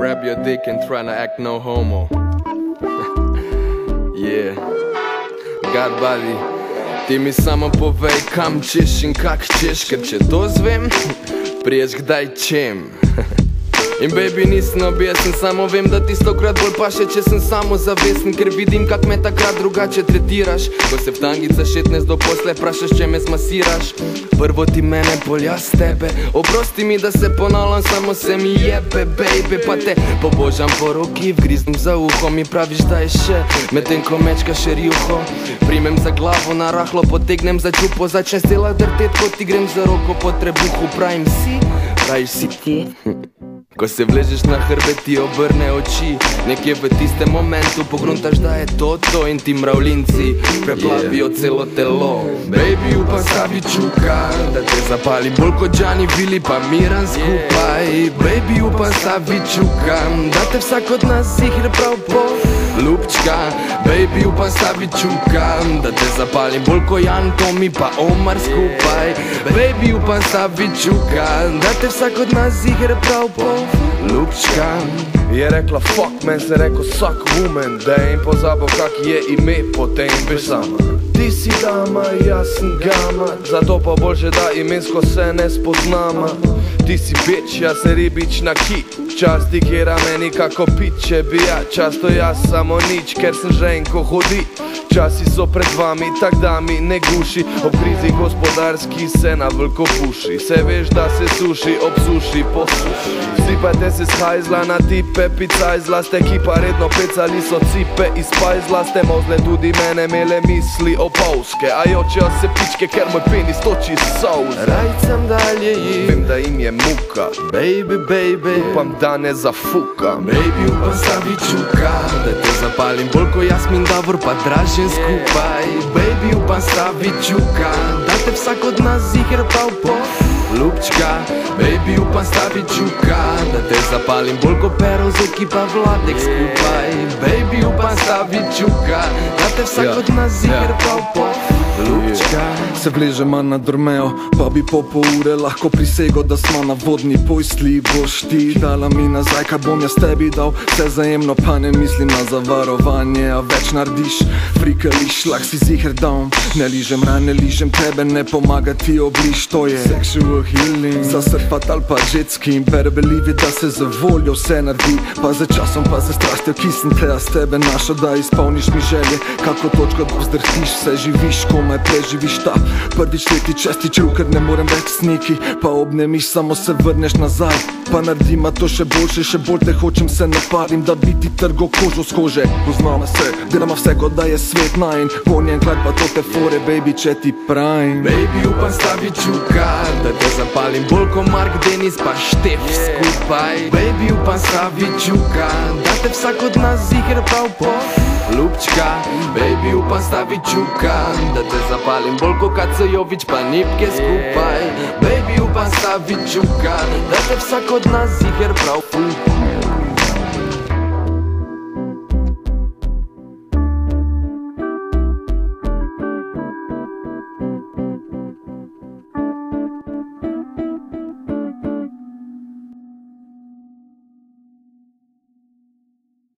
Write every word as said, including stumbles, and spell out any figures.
Grab your dick and try to act no homo. Yeah. God buddy, ti mi samo povej, kam češ in kak češ, ker če to zvem, priješ kdaj čem. In baby nisem objesen, samo vem, da ti stokrat bolj paše, če sem samo zavesen, ker vidim, kak me takrat drugače tretiraš. Ko se v tangica šetneš do posle, prašaš, če me smasiraš. Prvo ti mene, pol jaz tebe. Oprosti mi, da se ponavljam, samo se mi jebe, baby. Pa te pobožam po roki, vgriznem za uho, mi praviš, da je še, medtem ko mečka še rjuho. Primem za glavo, na rahlo potegnem za čupo, začne stela drtet, ko ti grem za roko po trebuhu. Pravim si, praviš si ti. Ko se vležeš na hrbet, ti obrne oči. Nekje v tistem momentu pogruntaš, da je to to, in ti mravljinci preplavijo celo telo. Baby, upam stavi čuka, da te zapali bolj kot Gianni, Vili pa Miran skupaj. Baby, upam stavi čuka, da te vsak od nas zihre prav po lupčka. Baby, upam stavi čuka, da te zapalim bolj kot Jan, Tomi pa Omar skupaj. Baby, upam stavi čuka, da te vsak od nas zihre prav po lupčka. Je rekla fuck, men se rekel suck woman, da je in pozabil kak je ime, potem veš sama. Ti si dama, jaz sem gama, zato pa boljše da imensko se ne spoznama. Ti si bitch, jaz sem ribič na ki, časti kjera meni kako piče bija. Často jaz samo nič, ker sem žen ko hodi. Časi so pred vami, tak da mi ne guši. Ob krizi gospodarski se na veliko puši. Se veš da se suši, ob suši posuši. Sipajte se shajzla na tipe, picajzla. Ste ki pa redno pecali so cipe iz pajzla. Ste mozle tudi mene mele misli opavske, a jočejo se pičke, ker moj penis toči souz. Rajcam dalje jim, vem da im je muka. Baby, baby, upam da ne zafukam. Baby, upam stavi čuka, da te zapalim bolj ko Jasmin Davor pa Dražen skupaj. Baby, upam stavi čuka, da te vsak od nas zihre prav po lupčka. Baby, upam stavi čuka, da te zapalim bolj ko Pero, Zoki pa Vladek skupaj. Baby, upam stavi čuka, da te vsak od nas zihre prav po lupčka. Se vleže manj na drmejo, pa bi po pol ure lahko prisego, da smo na vodni posli. Boš ti dala mi nazaj, kaj bom jaz tebi dal, vse zajemno, pa ne mislim na zavarovanje. A več narediš, frikališ, lah si ziher down. Ne ližem ran, ne ližem tebe, ne pomaga ti obliž, to je sexual healing. Za surfat ali pa jetski, better believe it, da se za voljo vse naredi. Pa za časom, pa za strastjo, ki sem te jaz tebe našel, da izpolniš mi želje. Kako točko vzdrhtiš, vse živiš, komaj preživiš ta prvič leti čestičev, ker ne morem več sniki. Pa obnemiš, samo se vrneš nazaj, pa naredima to še boljše. Še bolj te hočem, se naparim, da bi ti trgo kožo z kože. Poznamo se, delamo vse, kot da je svet najin. Ponjen klad pa to te fore, baby, če ti pravim. Baby, upam stavi čuka, da te zapalim bolj ko Mark, Denis pa Štef skupaj. Baby, upam stavi čuka, da te vsak od nas zihre prav po lupčka. Baby, upam stavi čuka, da te zapalim bolj ko Kaco Jovič pa Nipke skupaj. Baby, upam stavi čuka, da te vsak od nas zihre prav po